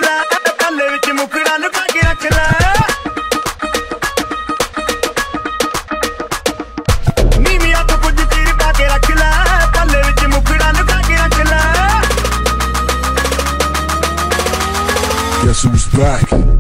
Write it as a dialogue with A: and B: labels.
A: ਲੈ ਪੱਲੇ ਵਿੱਚ ਮੁਖੜਾ ਲੁਕਾ ਕੇ ਰੱਖ ਲੈ ਨੀਵੀਆਂ ਤੋਂ ਕੁਝ ਚੀਰ ਪਾ ਕੇ ਰੱਖ ਲੈ ਪੱਲੇ ਵਿੱਚ ਮੁਖੜਾ ਲੁਕਾ ਕੇ ਰੱਖ ਲੈ
B: Guess who's back?